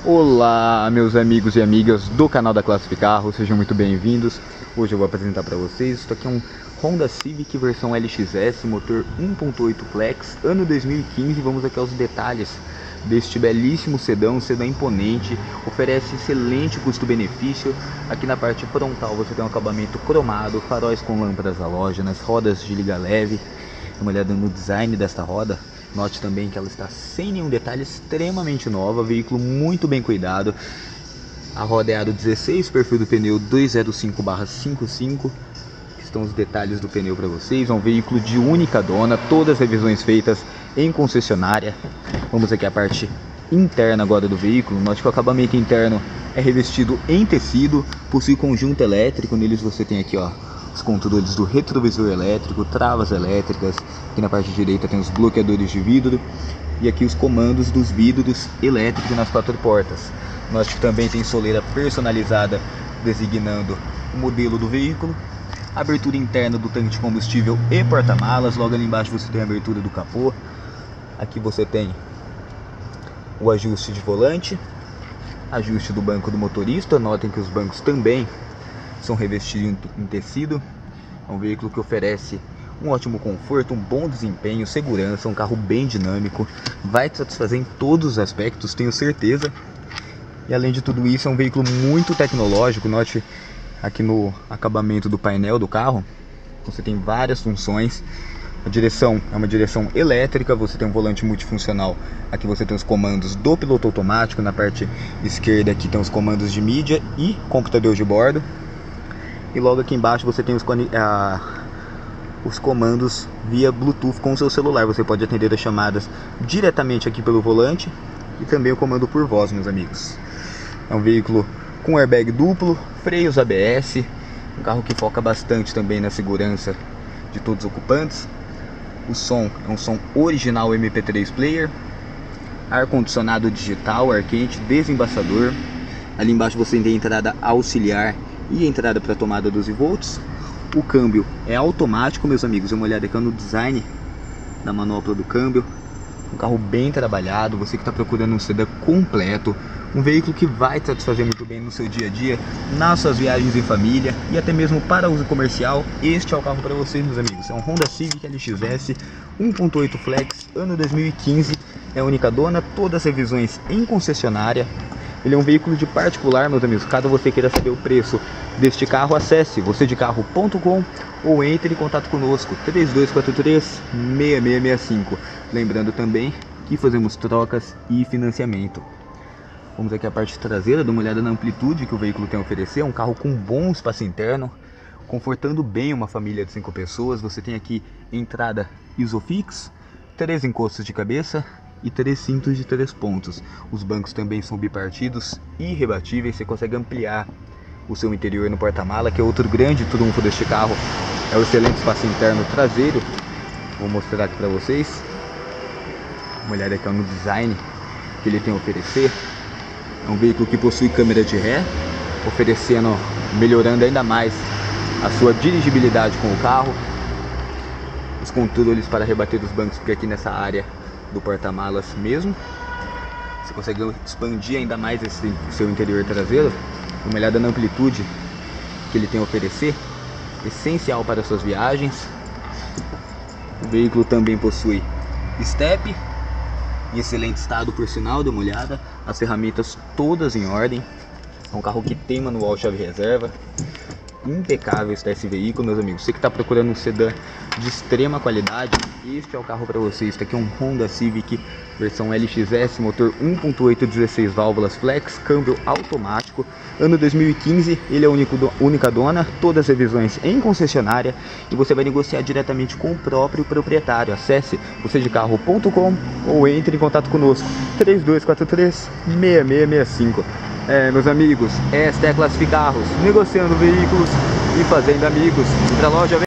Olá, meus amigos e amigas do canal da Classific Carros, sejam muito bem-vindos. Hoje eu vou apresentar para vocês, isso aqui é um Honda Civic versão LXS, motor 1.8 Flex, ano 2015. Vamos aqui aos detalhes deste belíssimo sedã, um sedã imponente, oferece excelente custo-benefício. Aqui na parte frontal você tem um acabamento cromado, faróis com lâmpadas halógenas, rodas de liga leve. Dá uma olhada no design desta roda. Note também que ela está sem nenhum detalhe, extremamente nova, veículo muito bem cuidado. A roda é aro 16, perfil do pneu 205/55. Estão os detalhes do pneu para vocês. É um veículo de única dona, todas as revisões feitas em concessionária. Vamos aqui à parte interna agora do veículo. Note que o acabamento interno é revestido em tecido, possui conjunto elétrico. Neles você tem aqui, ó, os controles do retrovisor elétrico, travas elétricas. Aqui na parte direita tem os bloqueadores de vidro e aqui os comandos dos vidros elétricos nas quatro portas. Nós também tem soleira personalizada designando o modelo do veículo. Abertura interna do tanque de combustível e porta-malas. Logo ali embaixo você tem a abertura do capô. Aqui você tem o ajuste de volante, ajuste do banco do motorista. Notem que os bancos também são revestidos em tecido. É um veículo que oferece um ótimo conforto, um bom desempenho, segurança, um carro bem dinâmico, vai te satisfazer em todos os aspectos, tenho certeza. E além de tudo isso, é um veículo muito tecnológico. Note aqui no acabamento do painel do carro, você tem várias funções. A direção é uma direção elétrica, você tem um volante multifuncional. Aqui você tem os comandos do piloto automático, na parte esquerda aqui tem os comandos de mídia e computador de bordo. E logo aqui embaixo você tem os comandos via Bluetooth com o seu celular. Você pode atender as chamadas diretamente aqui pelo volante e também o comando por voz, meus amigos. É um veículo com airbag duplo, freios ABS, um carro que foca bastante também na segurança de todos os ocupantes. O som é um som original MP3 player, ar-condicionado digital, ar quente, desembaçador. Ali embaixo você tem a entrada auxiliar e a entrada para tomada 12 volts. O câmbio é automático, meus amigos. Dê uma olhada aqui no design da manopla do câmbio. Um carro bem trabalhado. Você que está procurando um sedã completo, um veículo que vai te satisfazer muito bem no seu dia a dia, nas suas viagens em família e até mesmo para uso comercial, este é o carro para vocês, meus amigos. É um Honda Civic LXS 1.8 Flex, ano 2015. É a única dona, todas as revisões em concessionária. Ele é um veículo de particular, meus amigos. Caso você queira saber o preço deste carro, acesse vocêdecarro.com ou entre em contato conosco, 3243-6665. Lembrando também que fazemos trocas e financiamento. Vamos aqui à parte traseira, dá uma olhada na amplitude que o veículo tem a oferecer. É um carro com bom espaço interno, confortando bem uma família de 5 pessoas. Você tem aqui entrada Isofix, 3 encostos de cabeça e 3 cintos de 3 pontos. Os bancos também são bipartidos e rebatíveis. Você consegue ampliar o seu interior no porta-mala, que é outro grande trunfo deste carro. É o excelente espaço interno traseiro. Vou mostrar aqui para vocês. Uma olhada aqui no design que ele tem a oferecer. É um veículo que possui câmera de ré, melhorando ainda mais a sua dirigibilidade com o carro. Os controles para rebater dos bancos, porque aqui nessa área do porta-malas mesmo, você consegue expandir ainda mais esse seu interior traseiro. Uma olhada na amplitude que ele tem a oferecer, essencial para suas viagens. O veículo também possui step em excelente estado, por sinal. Dê uma olhada, as ferramentas todas em ordem. É um carro que tem manual chave reserva. Impecável está esse veículo, meus amigos. Você que está procurando um sedã de extrema qualidade, este é o carro para você. Este aqui é um Honda Civic versão LXS, motor 1.8, 16 válvulas flex, câmbio automático, ano 2015. Ele é a única dona, todas as revisões em concessionária e você vai negociar diretamente com o próprio proprietário. Acesse vocêdecarro.com ou entre em contato conosco, 3243-6665. Meus amigos, esta é a Classific Carros, negociando veículos e fazendo amigos. Outra loja